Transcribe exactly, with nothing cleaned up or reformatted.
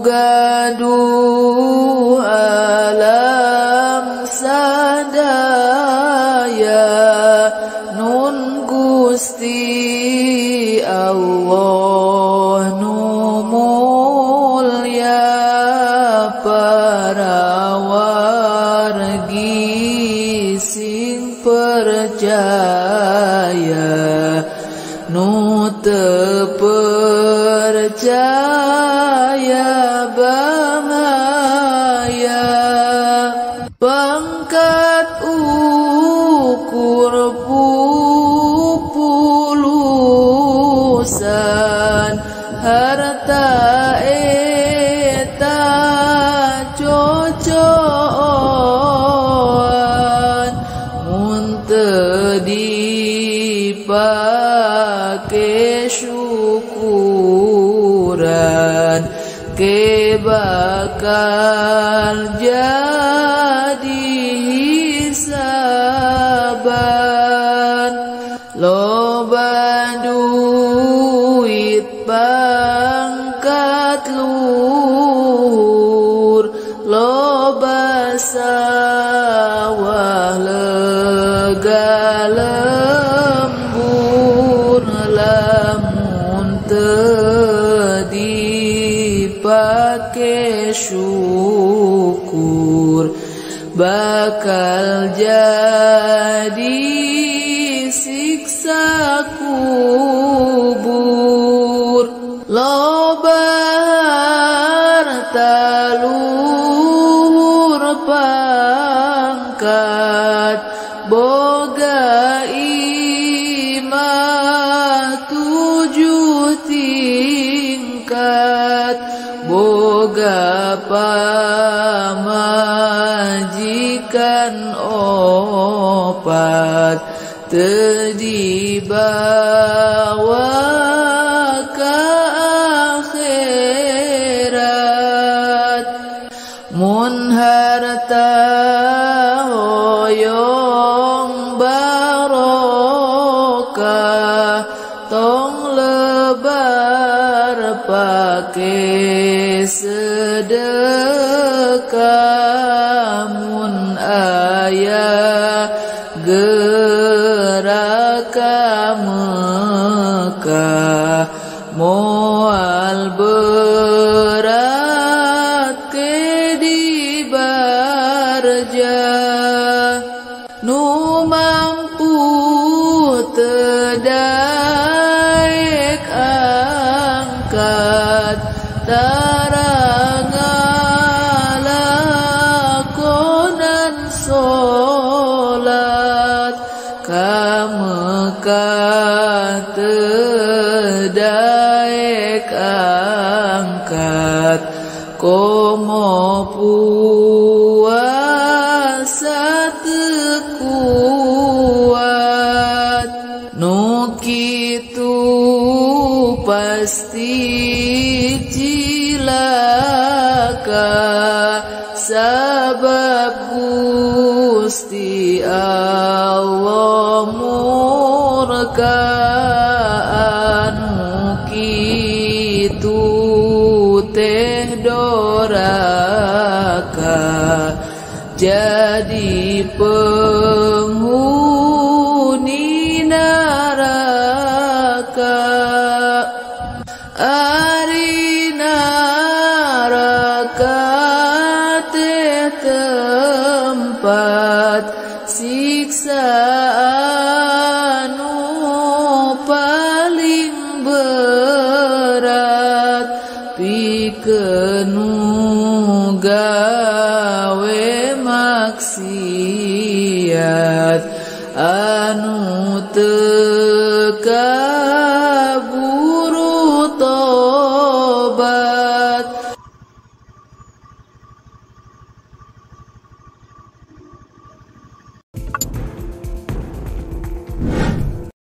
gaduh alam sadaya nun Gusti Allah nu mulya para wargi sing percaya nu teu percaya bahaya pangkat ukur pupulusan harta eta cocoan mun teu dipake syukuran ke bakal jadi hisaban loba duit pangkat luhur loba sawah lega lembur lamun teu dipake syukur bakal jadi siksa kubur loba harta luhur pangkat boga imah tujuh tingkat boga pamajikan opat teu dibawa ka akhirat mun harta hoyong barokah tong lebar pake sedekah mun aya geraka Mekah moal berat ke dibarja nu mampu tedaek angkat tarangalakonan solat ka Mekah tedaek angkat komo puasa teu kuat nu kitu pasti cilaka sabab Gusti Allah murka anu kitu teh doraka jadi penghuni neraka ari neraka teh tempat siksa anu paling berat pikeun nu gawe maksiat anu teu